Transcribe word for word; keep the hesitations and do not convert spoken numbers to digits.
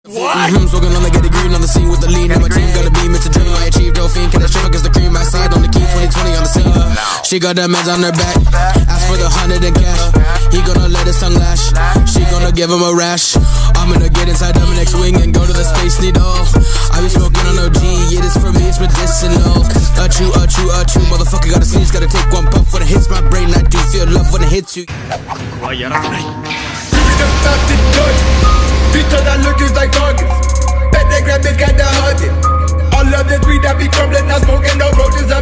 Mm-hmm, smoking on the get the green on the scene with the lean. And my team got a beam, it's a dream. I achieved Dolphin, can I shiver cause the cream I side on the key, twenty twenty on the scene. She got the meds on her back, ask for the hundred and cash. He gonna let his tongue lash, she gonna give him a rash. I'm gonna get inside the next wing and go to the space needle. I be smoking on O G, yeah this for me it's medicinal. Achoo, achoo, achoo, motherfucker gotta sneeze, gotta take one puff when it hits my brain. I do feel love when it hits you. Putain dans le cul like August. Bet they grab it, kinda hug it. All of this weed that be crumbling, not smoking no roaches.